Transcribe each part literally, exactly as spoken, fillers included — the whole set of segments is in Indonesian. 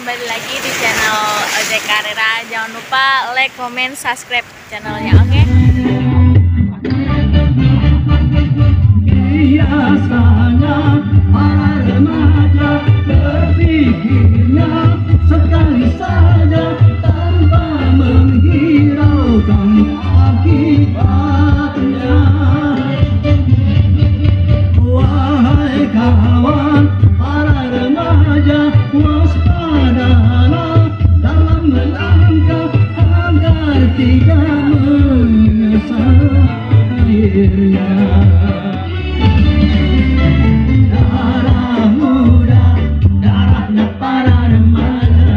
kembali lagi di channel Ojek Karera. Jangan lupa like, comment, subscribe channelnya, oke? Okay? Biasanya para remaja berpikirnya sekali saja tanpa menghiraukan akibatnya. Wahai kawan, para remaja waspadalah dalam melangkah agar tidak menyesal akhirnya. Darah muda, darahnya para remaja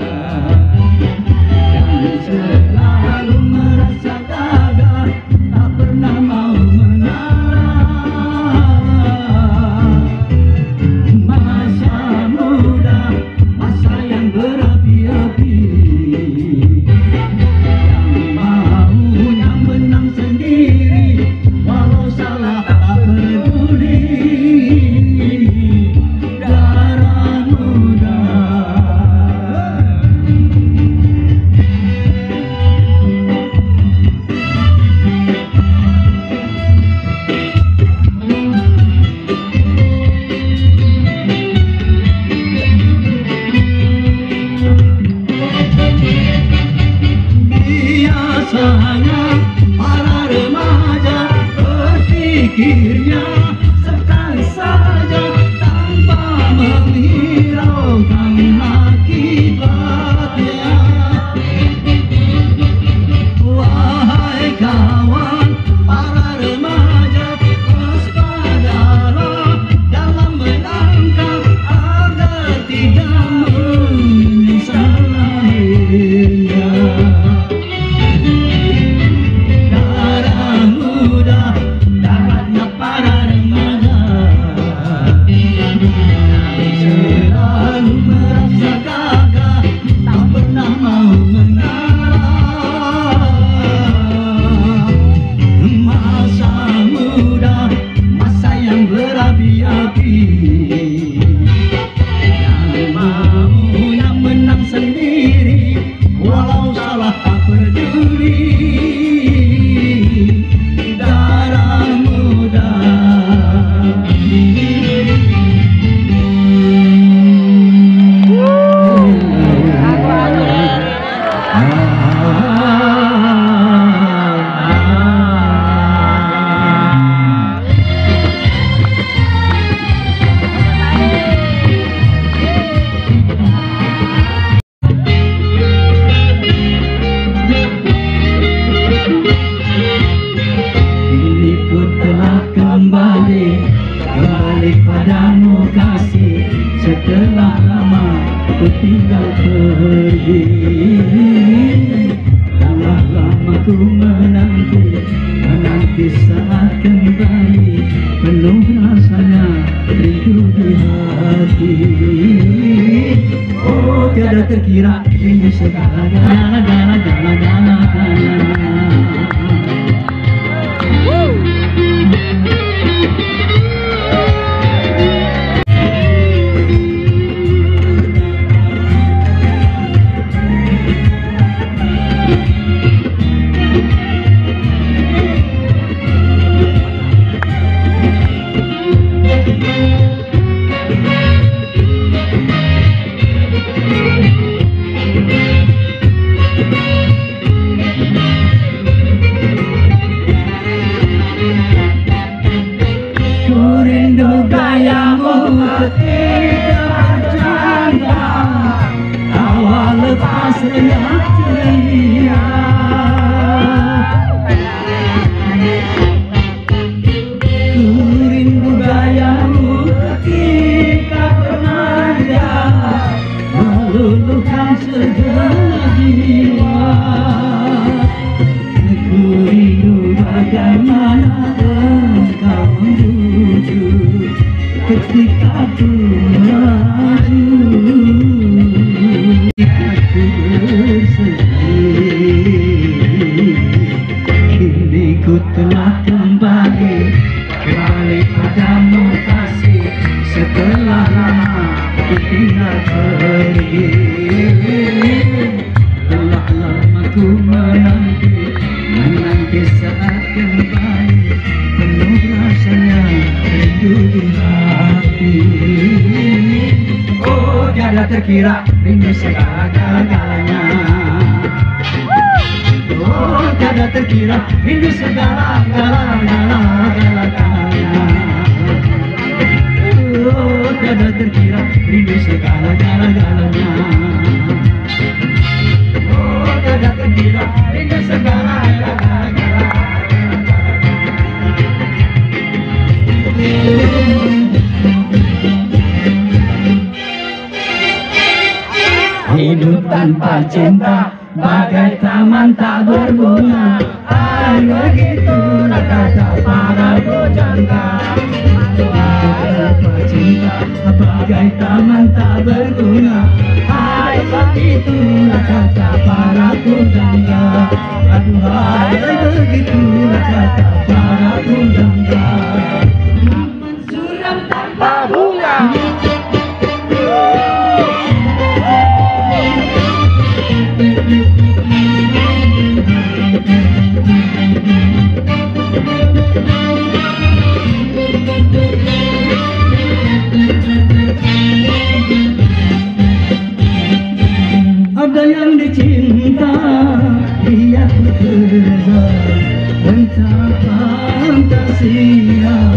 yang selalu merasa gagal, tak pernah mau mengalah. Masa muda, masa yang berapi-api, yang maunya menang sendiri, walau salah tak peduli. Darah muda. Biasanya para remaja berpikirnya sekali saja tanpa menghiraukan akibatnya. Wahai kawan, para remaja waspadalah dalam melangkah agar tidak menyesal akhirnya. Darah muda, darahnya para remaja yang selalu merasa gagah, tak pernah mau mengalah. Masa muda, masa yang berapi-api, yang maunya menang sendiri, walau salah tak peduli. Darah muda. Kini ku telah kembali, kembali padamu kasih, setelah lama ku tinggal pergi. Telah lama ku menanti, menanti saat kembali, penuh rasanya rindu di hati. Oh, tiada terkira ini segala-galanya, galanya-galanya. Ku rindu gayamu ketika bercanda, tawa lepas rendah ceria. Ku rindu gayamu ketika bermanja, meluluhkan segenap jiwa. Ku rindu bagaimana engkau membujuk ketika ku maju. Aku bersedih, kini ku telah kembali, kembali padamu kasih, setelah lama ku bila pergi. Telah lama ku menanti, menanti saat kembali, penuh rasanya rindu di hati. Oh, tiada terkira rindu segala-galanya. Oh, tiada terkira rindu segala-galanya. Oh, tiada terkira rindu segala-galanya. Oh, tiada terkira rindu segala-galanya. Hidup tanpa cinta bagai taman tak berbunga. Ay, begitulah kata para pujangga. Hidup tanpa cinta bagai taman tak berguna. Ay, begitulah kata para pujangga. Aduhai, begitulah kata para pujangga. Suram tanpa bunga. Ada yang dicinta, dia bekerja, entah fantasia.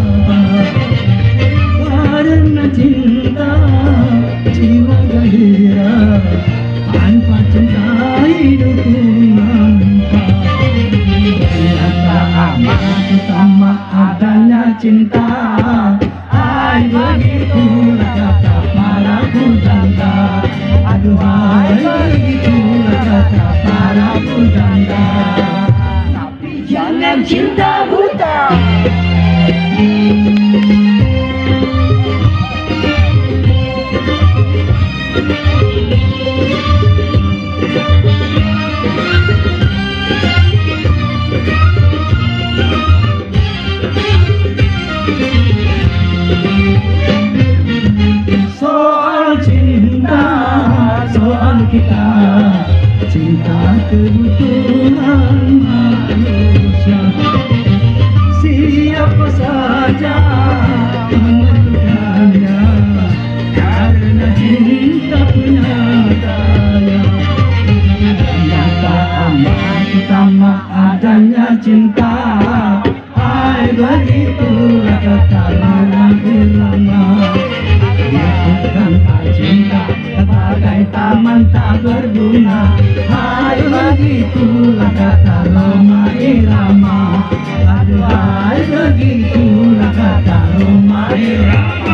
Karena cinta, jiwa gairah, tanpa cinta hidupku nampak. Ternyata amat utama adanya cinta. Ay, begitulah kata para pujangga. Aduhai, begitulah kata para pujangga. Tapi jangan cinta buta. Soal cinta, soal kita, cinta kebutuhan manusia. Siapa saja memerlukannya, karena cinta punya daya. Ternyata amat utama adanya cinta. Hai, begitulah kata lama-lama. Hidup tanpa cinta bagai taman tak berguna. Hai, begitulah kata Roma Irama. Aduhai, begitulah kata Roma Irama.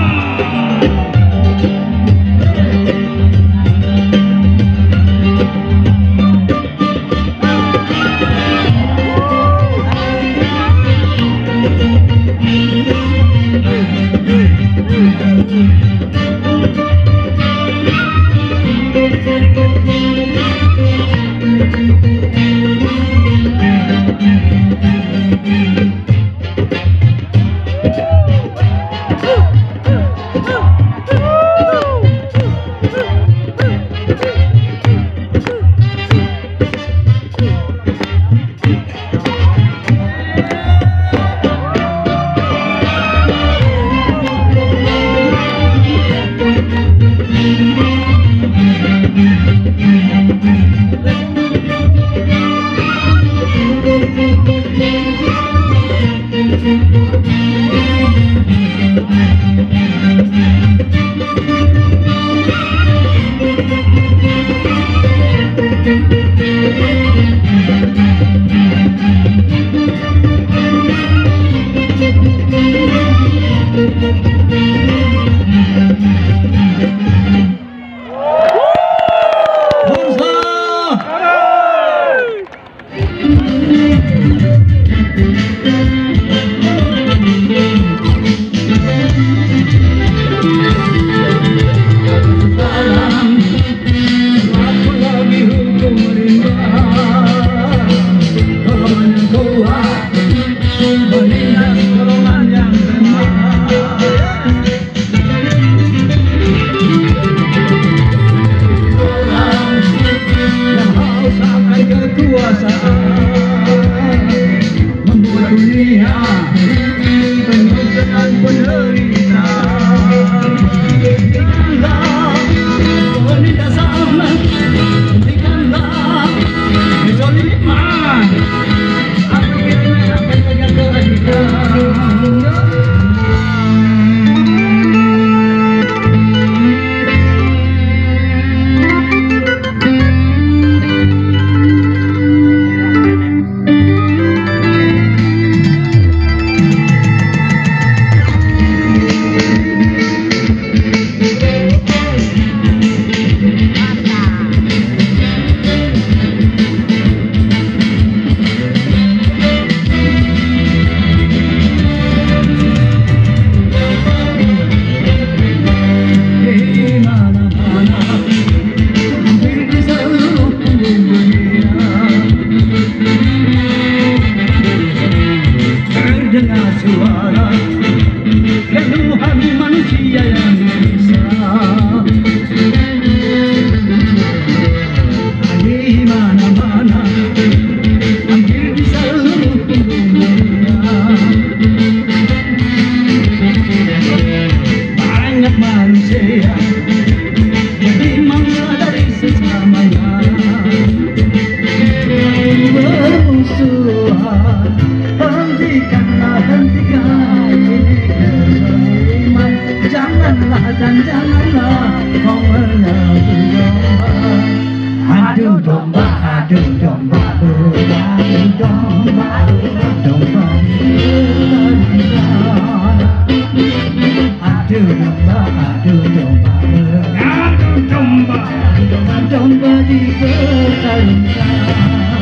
mengadu domba. Adu domba, adu domba, beradu domba, domba beradu sana. Adu domba, adu domba, beradu domba, domba domba di pertarungan.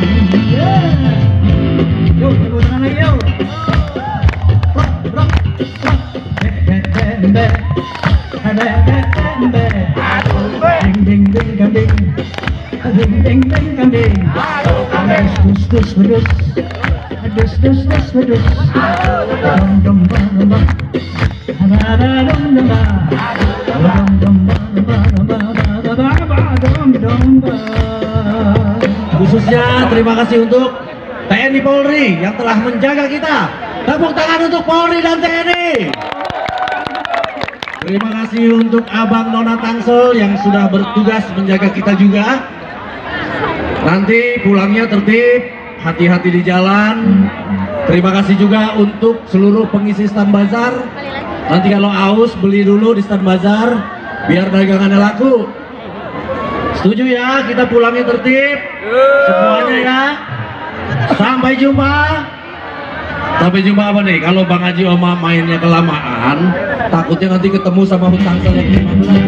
Yuk, tepuk tangan lagi yuk. Rock, rock, rock. Bembe, bembe, bembe. Ding, ding, ding, kambing. Ding, ding, ding, kambing. Dus, dus, dus, dus, dus, dus, dus. Dom, dom, domba. Ada, dom, domba. Dom, domba, domba, domba, domba, dom, domba. Khususnya terima kasih untuk T N I Polri yang telah menjaga kita. Tepuk tangan untuk Polri dan T N I. Terima kasih untuk Abang Nona Tangsel yang sudah bertugas menjaga kita juga. Nanti pulangnya tertib, hati-hati di jalan. Terima kasih juga untuk seluruh pengisi stand bazar. Nanti kalau aus beli dulu di stand bazar biar dagangannya laku. Setuju ya, kita pulangnya tertib semuanya ya. Sampai jumpa. Sampai jumpa apa nih? Kalau Bang Haji Oma mainnya kelamaan, takutnya nanti ketemu sama hutang saya yang lima belas.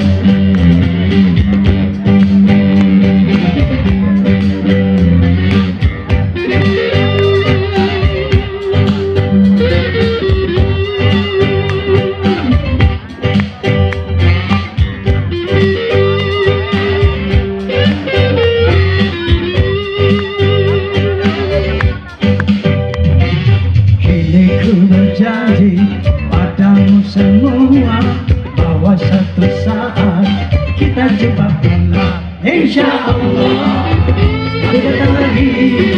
Satu saat kita jumpa pula, insya Allah. Aku datang lagi,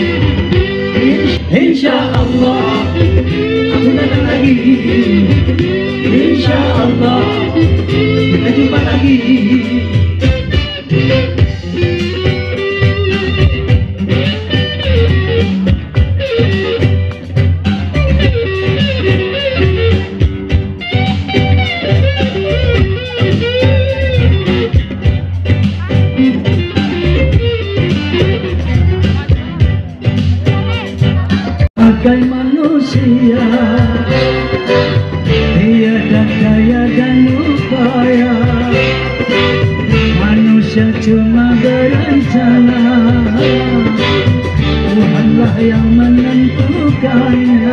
insya Allah. Aku datang lagi, insya Allah. Kita jumpa lagi. Sebagai manusia tiada daya dan upaya, manusia cuma berencana, Tuhanlah yang menentukannya.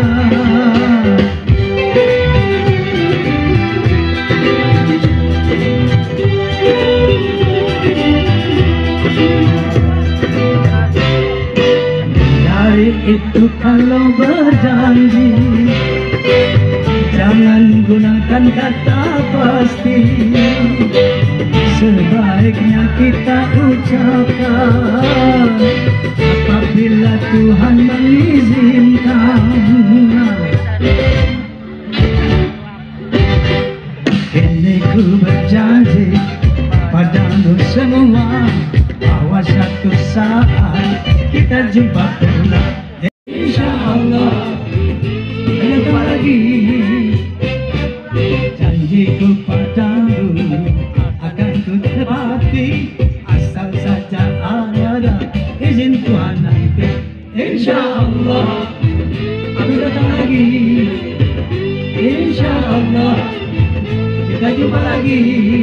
Itu kalau berjanji jangan gunakan kata pasti, sebaiknya kita ucapkan apabila Tuhan mengizinkan. Kini ku berjanji padamu semua bahwa satu saat kita jumpa pula, insya Allah. Kita jumpa lagi. Janjiku padamu akan ku tepati, asal saja ada izin Tuhan nanti, insya Allah. Aku datang lagi, insya Allah. Kita jumpa lagi.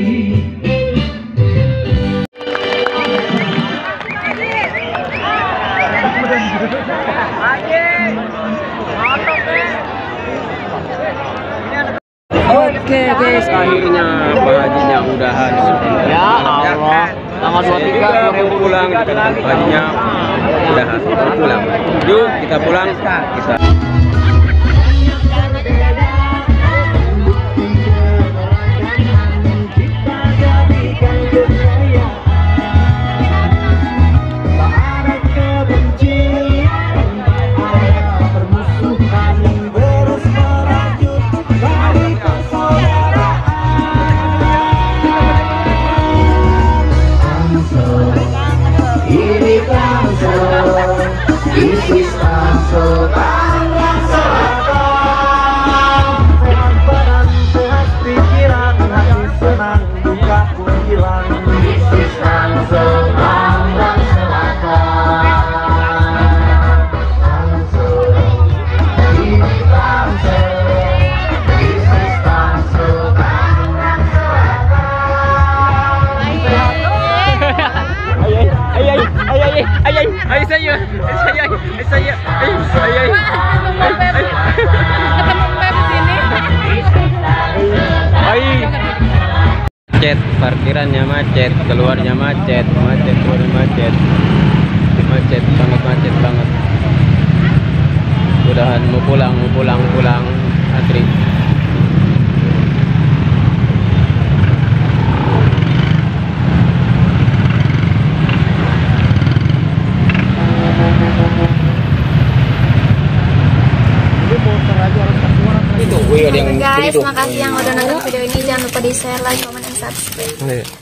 Oke guys, akhirnya Pak Hajinya udahan. Ya Allah, tanggal dua puluh tiga mau pulang, Pak Hajinya udahan mau pulang. Yuk kita pulang, kita. Sehat pikiran, hati senang, duka pun hilang. Ay saya, ay saya, ay saya, ay saya. Ketemu Pep di sini. Ay. Macet, parkirannya macet, keluarnya macet, macet, keluar macet. Macet banget, macet banget. Mudahan mau pulang, mau pulang, pulang, antri. Itu, gue ada yang Guys, makasih yang udah nonton video ini. Jangan lupa di share, like, comment, dan subscribe.